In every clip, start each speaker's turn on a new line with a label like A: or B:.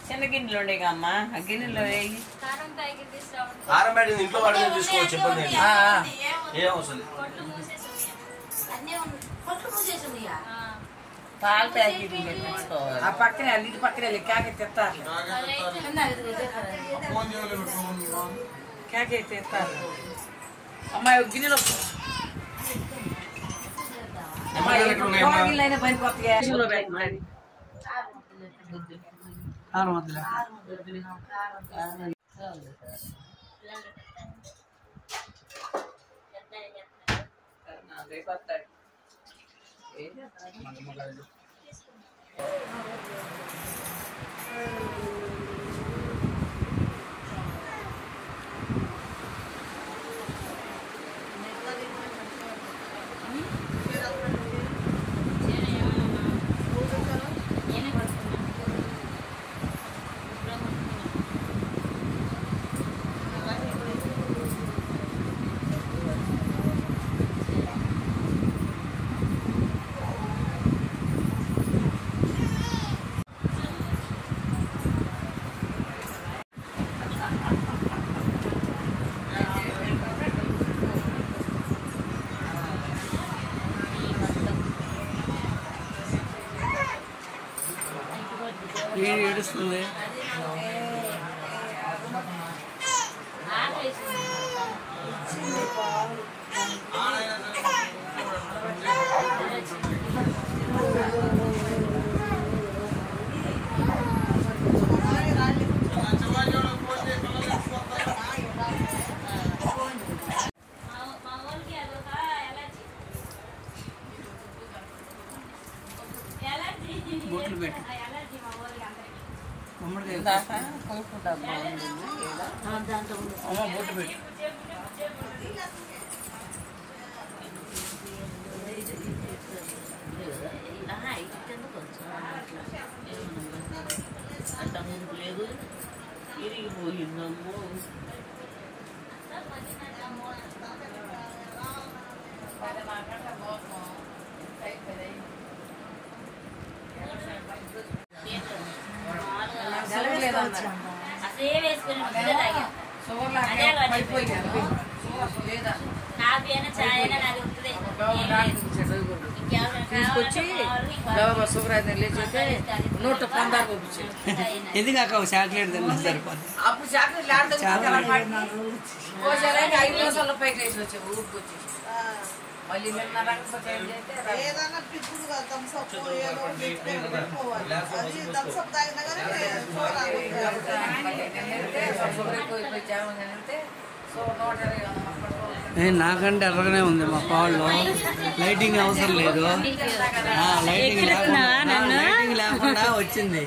A: చిన్న గిన్నెలు ఉండేగా అమ్మా ఆ గిన్నెలో వేయి
B: కారం ప్యాకెట్ ఇంట్లో వాడిని తీసుకోవచ్చు చెప్పండి ఏం అవసరం
A: పాల ప్యాకెట్ తెచ్చుకోవాలి
C: ఆ పక్కనే ఇంటి పక్కనే కేక తెస్తారు కేక తెస్తారు అమ్మాయి గిన్నెలో గిన్నెలైనా పని కొత్తగా గిన్నెలో పెట్టండి
D: ఏడుస్తుంది బొట్లు పెట్టు బొట్టు పెట్టు
A: అంత ముందు లేదు ఇరిగిపోయిందమ్మో
C: తీసుకొచ్చి శుభ్రాన్ని లేచితే 116 పంపించాడు
D: ఎందుకు అక్క చాక్లెట్ తిన్నా సరిపోతుంది
C: అప్పుడు చాక్లెట్ ఆడుతుంది 5 నిమిషాల్లో పైకి లేచి వచ్చావు ఊరికి వచ్చేసి మళ్ళీ నిన్న రాకపోతే
E: ఏదైనా పిచ్చుడుగా థమ్స్అప్
D: నాకంటే ఎర్రగానే ఉంది మా పాల్లో లైటింగ్ అవసరం లేదు లైటింగ్ లేకుండా వచ్చింది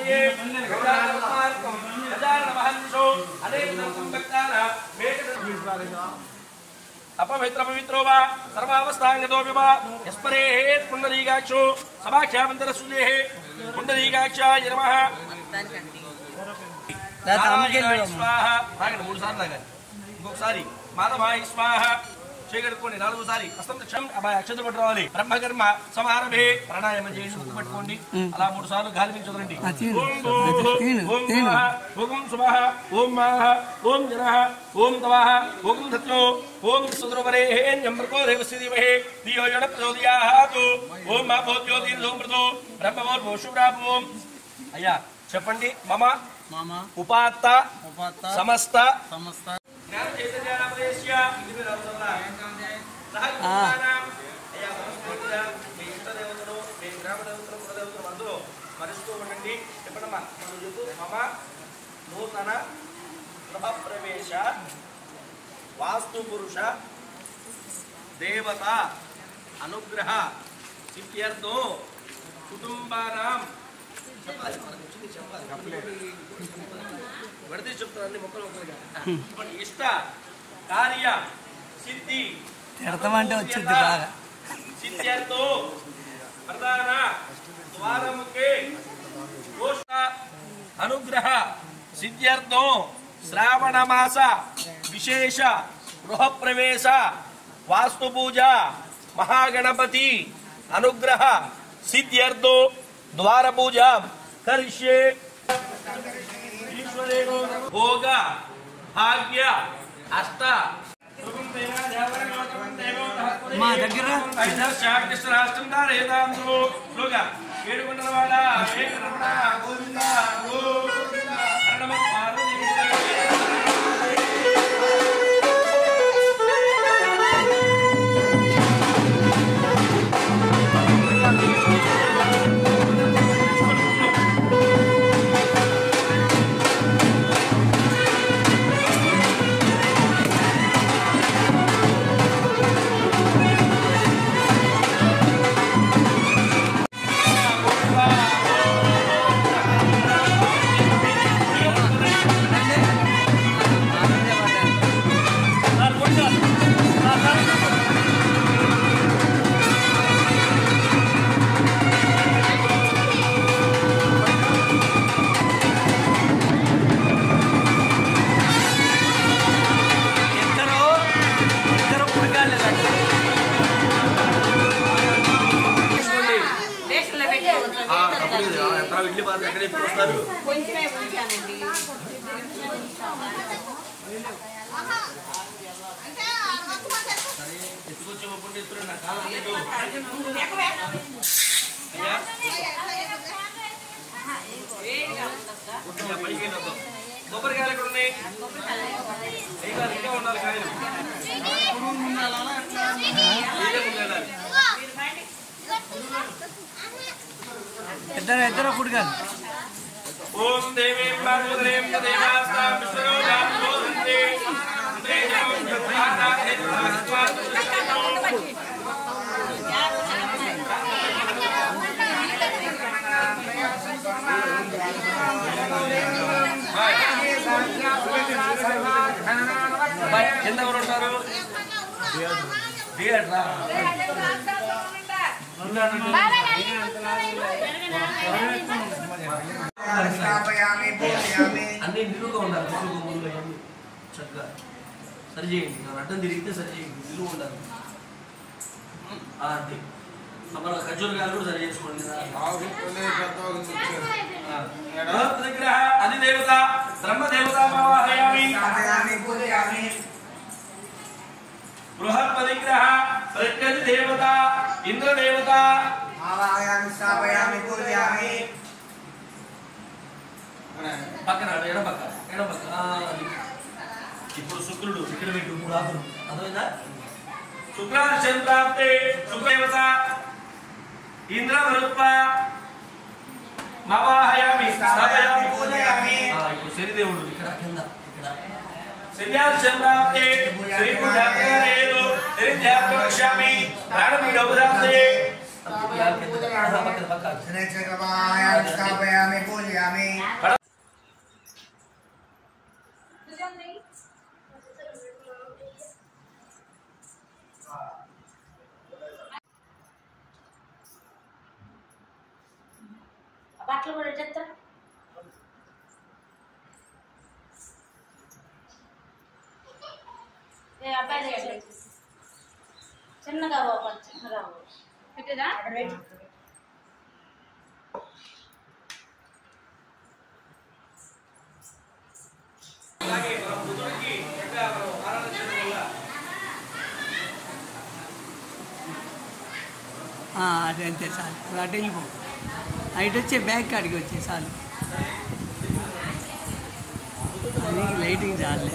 B: अपवित्र पवित्रो वा सर्वावस्थांगतो विवा यस्परेत् पुंडरीकाक्षो सभाख्यामन्तरसूलेः पुंडरीकाक्षाय नमः स्वाहा आगंడి 3 సార్లు లాగాలి ఇంకొకసారి మాధవాయ స్వాహ చేయగలుగుకోండి 4 సారి అస్తంక్షం అబ్బాయి అక్షతలు పట్టుకోవాలి బ్రహ్మకర్మ సమారంభే ప్రాణాయామం చేసి ముక్కు పట్టుకోండి అలా 3 సార్లు గాలి మీద చదవండి ఓం సుమః ఓం మాః ఓం జనః ఓం తవః ఓం ధత్తో ఓం సుద్రవరేహ్యం ప్రకోదేవస్యదిమహే ధియో యో న ప్రచోదయాత్ ఓం మా భోజ్యోతిర్సోమృతో బ్రహ్మవోర్భోషుబ్రాభోం అయ్యా చెప్పండి మమ ఉపాత్త సమస్త జ్ఞాన చైతన్యామదేశ్య ఇది మీరు అవసరం అయ్యా మనస్ఫూర్తిగా మీ ఇష్ట దేవతలు మీ గ్రామ దేవతలు కులదేవతలు అందరూ మరుస్తూ ఉండండి చెప్పండమ్మా మమ నూతన గృహ ప్రవేశ వాస్తు పురుష దేవత అనుగ్రహ సిద్ధ్యర్థో కుటుంబానాం పడితే చెప్తాను అన్ని మొక్కలు మొక్కలుగా ఇష్ట కార్య సిద్ధి
D: తిడతామంటే వచ్చింది బాగా
B: సిద్ధ్యర్థో ప్రధాన ద్వారముఖే దోష అనుగ్రహ సిద్ధ్యర్థో శ్రావణ మాస విశేష గృహ ప్రవేశ వాస్తు పూజ మహాగణపతి అనుగ్రహ సిద్ధ్యర్థో द्वार पूजा करिष्ये भोग भाग्य अष्ट
D: మా దగ్గర ఇద్దరు పుడుగా
B: ఓం దేవీ పార్వతీం దేవాస్తా విశ్వరూపాంతే దేవం ప్రధాన ఎంత ఎవరు ఉంటారు అన్ని నిలువుగా ఉండాలి చక్కగా సరి చేయండి అడ్డం తిరిగితే సరి చేయండి నిలువు ఉండాలి అంతే మన ఖర్జూరకాయలు కూడా సరి చేసుకోండి విగ్రహ అధిదేవత బ్రహ్మదేవత బృహత్ పరిగ్రహ ప్రత్యధి దేవత ఇంద్రదేవత పక్కన ఎడపక్క ఇప్పుడు శుక్రుడు ఇక్కడ పెట్టు 3 ఆకులు అర్థమైందా శుక్రాశం ప్రాప్తే శుక్రదేవత ఇంద్రవరుత్వ మవాహయామి స్థాపయామి పూజయామి ఇప్పుడు శనిదేవుడు ఇక్కడ కింద ఇక్కడ శనియాశం ప్రాప్తే శ్రీ పూజాకరేదో శ్రీ ధ్యానక్షామి ప్రాణపీఠోపదాస్తే
F: स्थापयामि पूजयामि
G: బట్టలు కూడా చెప్తా అబ్బాయి చిన్నగా చిన్నగా పెట్టేదా
D: అదే అంతే చాలు అటు వెళ్ళిపో అటు వచ్చే బ్యాగ్ కాడికి వచ్చే చాలు అది లైటింగ్ చాలే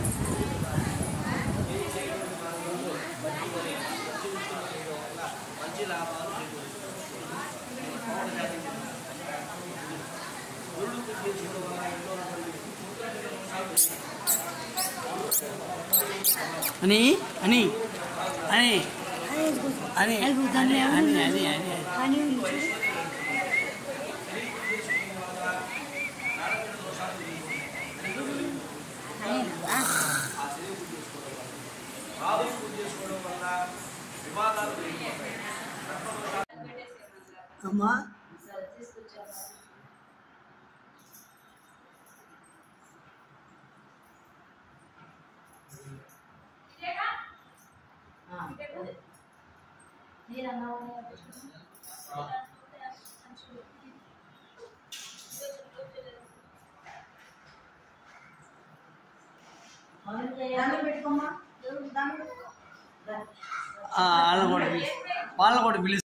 D: అని అని అని అని అని అని అని అని అమ్మా వాళ్ళని కూడా పిలుస్తారు